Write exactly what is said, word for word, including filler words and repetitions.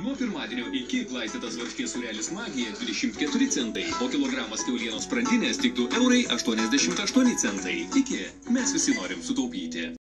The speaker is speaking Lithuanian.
Nuo pirmadienio iki glaistytas varškės sūrelis Magija dvidešimt keturi centai, o kilogramas kiaulienos sprandinės tik du eurai aštuoniasdešimt aštuoni centai. Iki, mes visi norim sutaupyti.